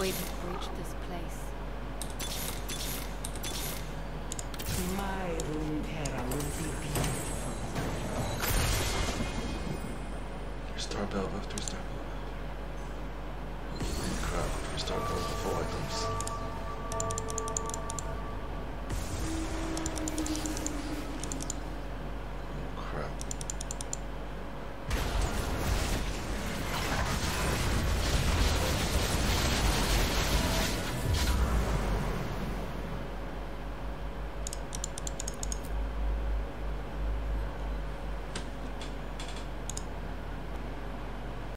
void has breached this place. My room terra will be beautiful. Star Bel'veth, 3 Star Bel'veth.